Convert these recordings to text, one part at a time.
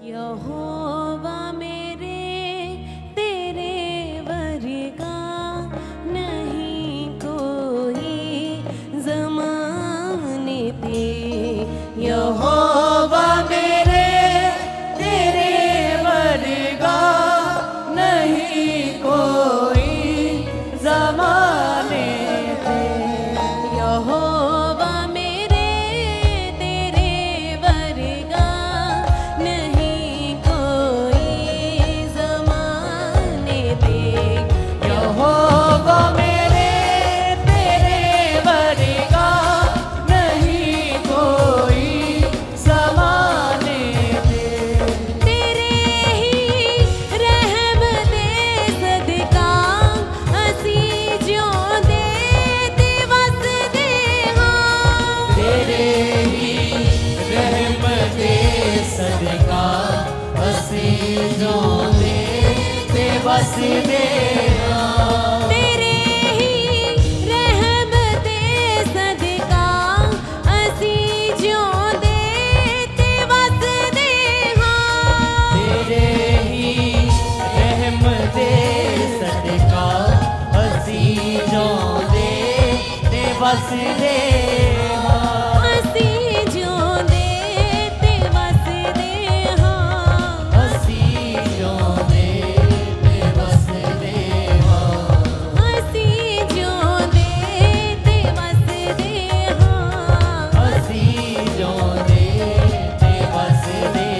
यहोवा मेरे तेरे वर्गा नहीं कोई ज़माने पे। यहोवा मेरे तेरे वर्गा नहीं कोई ज़माने पे। यहोवा मेरे तेरे वर्गा नहीं कोई ज़माने पे। यहोवा मेरे तेरे वर्गा नहीं कोई ज़माने पे। तेरे ही रहम दे सदका असी ज्यों दे दिवस दे हाँ। तेरे ही रहम दे सदका असी जो दे बस दे तेरे ही रहम दे सदका असी ज्यों दे दिवस दे हाँ। तेरे ही रहम दे सदका असी जो दे बस दे असी ज्यों दे दिवस दे हाँ। असी जो दे बस दे असी ज्यों दे दिवस दे हाँ। असी जो दे बस दे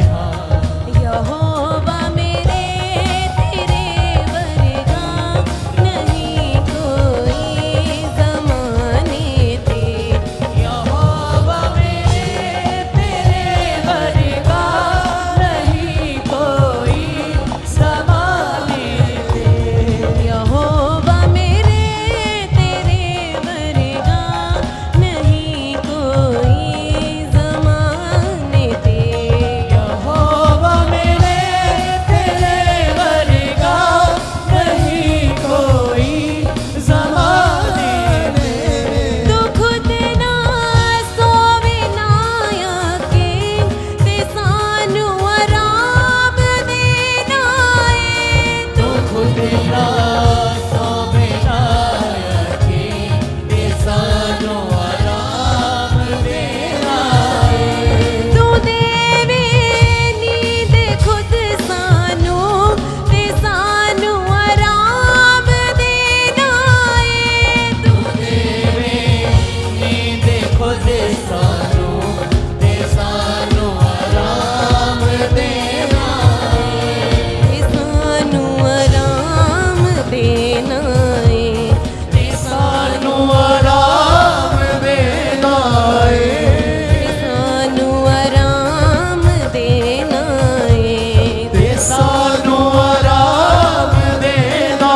यहोवा मेरे तेरे वर्गा नहीं कोई ज़माने पे। यहोवा मेरे तेरे वर्गा नहीं कोई ज़माने पे। यहोवा मेरे तेरे वर्गा नहीं कोई ज़माने पे। यहोवा मेरे तेरे वर्गा नहीं कोई ज़माने पे। तू खुद ना सोवे ना आके ते सानू आराम देना है। तू खुद ना सोवे ना आके ते सानू आराम देना है। तू देवे नींद खुद सानू ते सानू आराम देना है। तू देवे नींद खुद सानू ते सानू आराम देना ते सानू आराम देना है। ते सानू आराम देना ते सानू आराम देना है। ते सानू आराम देना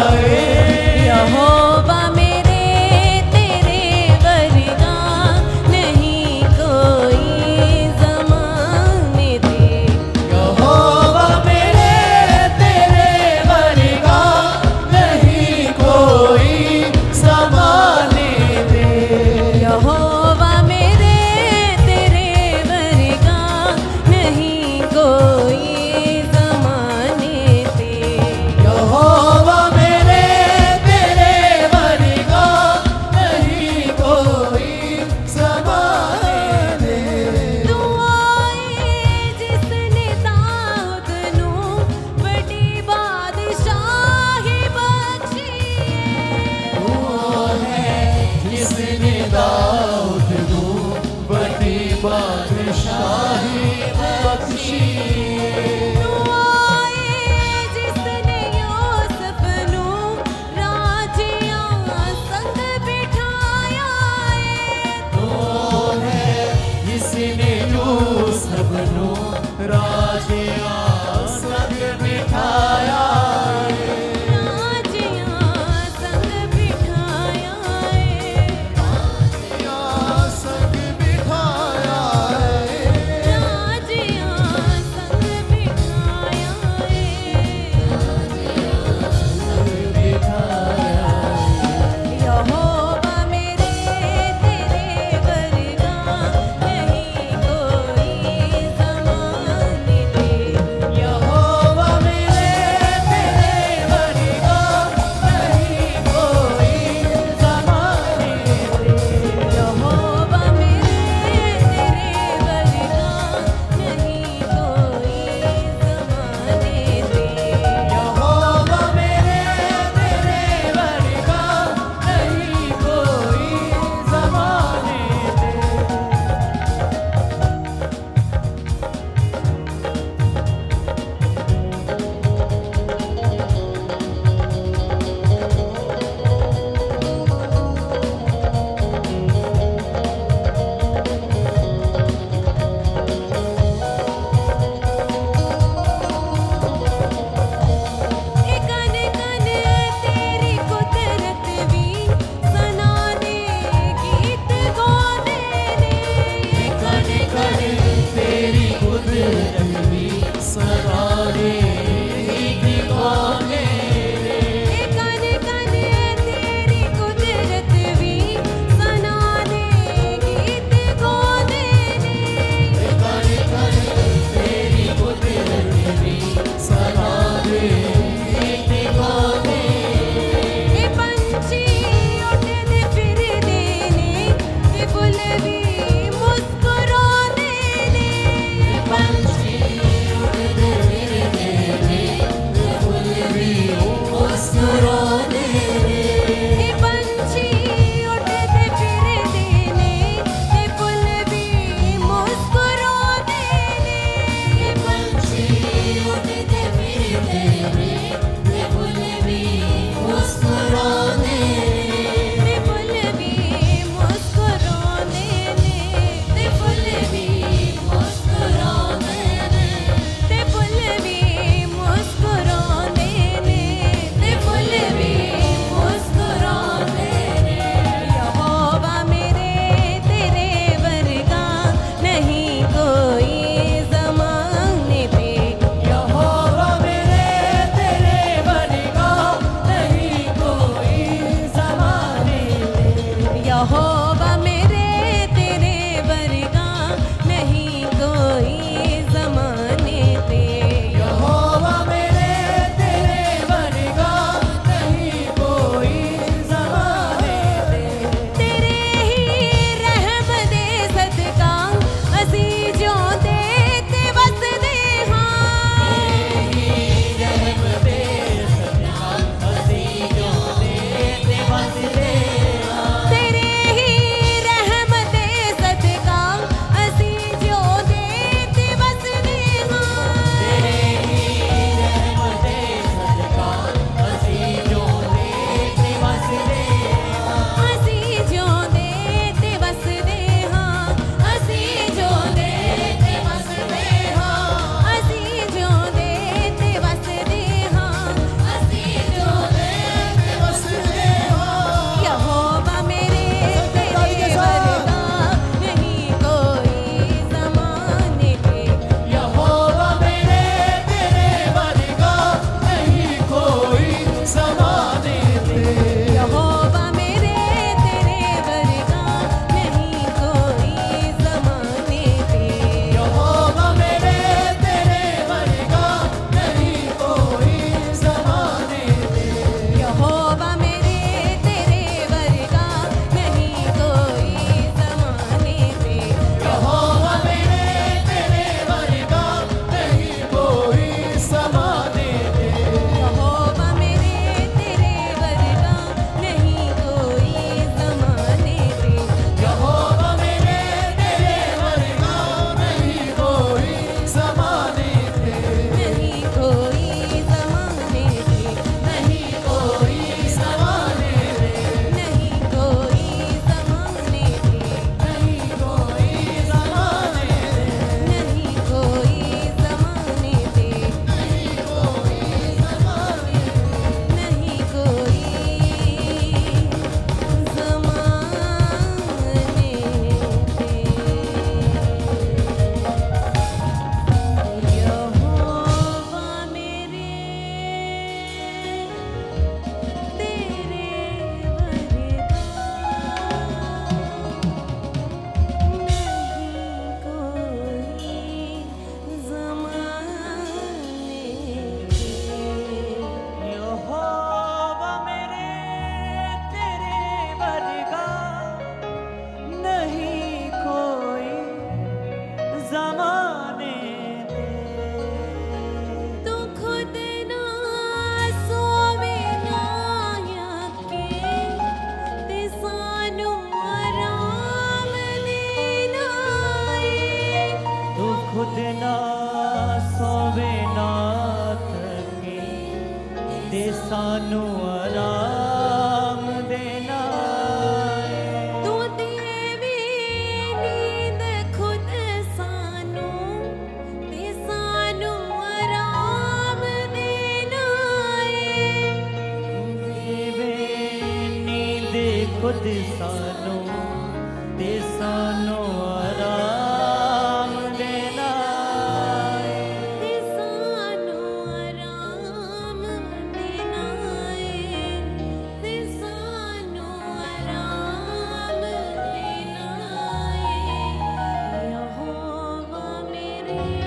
यहोवा मेरे तेरे वर्गा नहीं कोई ज़माने पे। यहोवा मेरे तेरे वर्गा नहीं कोई ज़माने पे। यहोवा मेरे तेरे वर्गा नहीं कोई ज़माने पे। यहोवा मेरे तेरे वर्गा नहीं कोई ज़माने पे। तू आए जिसने दाऊद नू बड़ी बादशाही बख्शी है। वो है जिसने दाऊद को बड़ी बादशाही बख्शी सानू आराम देना है। तू देवी नींद खुद सानू ते सानू आराम देना है। देवे नींद खुद सानू ते सानू आराम देना है। ते सानू आराम देना है। ते सानू आराम देना है। यहोवा मेरे